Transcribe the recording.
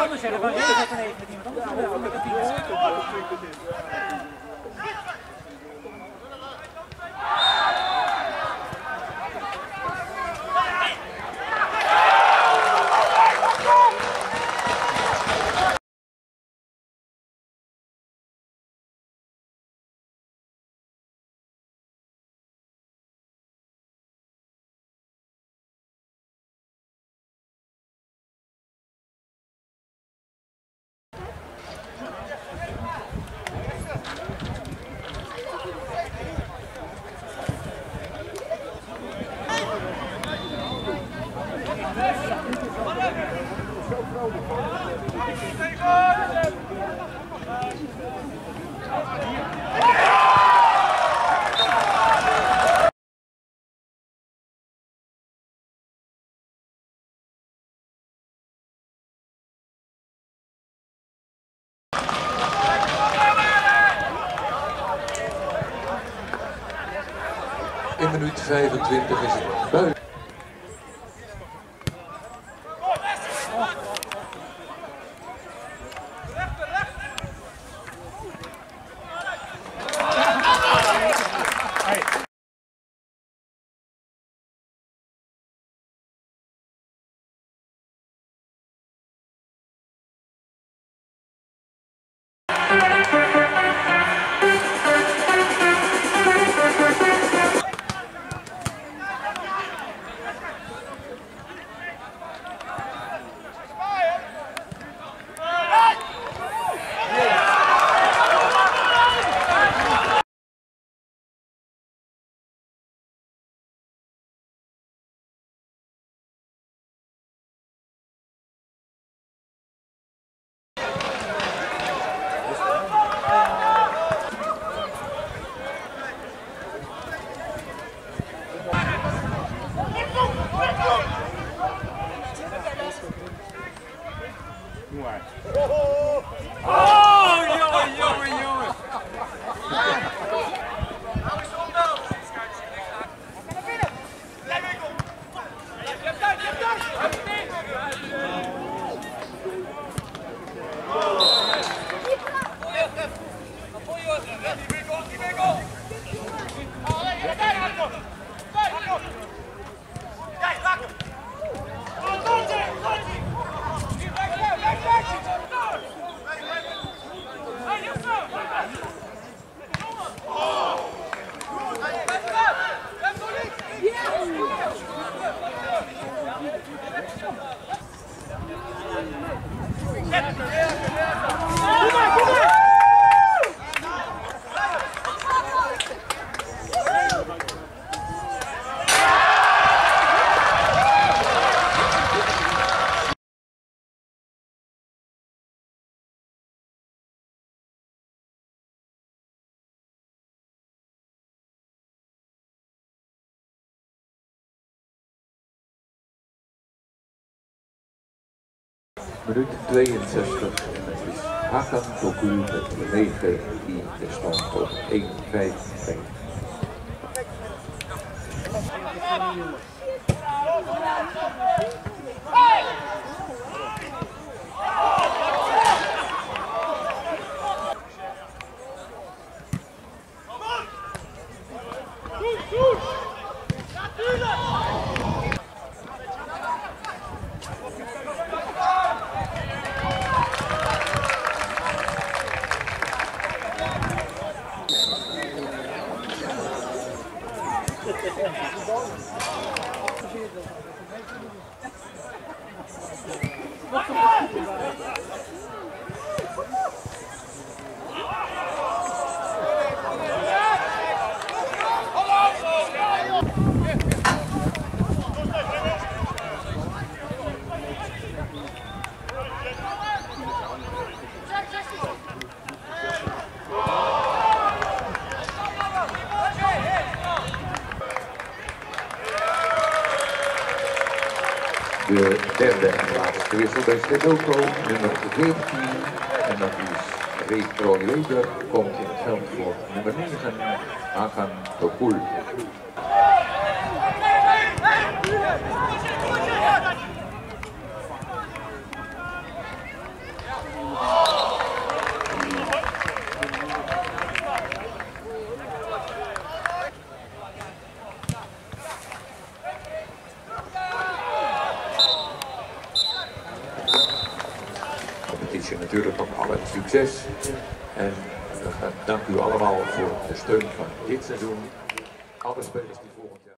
anders zeggen van regel dat dan even met iemand anders. In minuut 25 is het buiten. Minuut 62 en het is Hakan Doku met 9 die de stand op 1-5 brengt. De derde en laatste wissel bij Stedoco, nummer 14. En dat is Roy Weber, komt in het veld voor nummer 9, Hakan Doku. wens je natuurlijk nog alle succes. En dank u allemaal voor de steun van dit seizoen. Alle spelers die volgend jaar...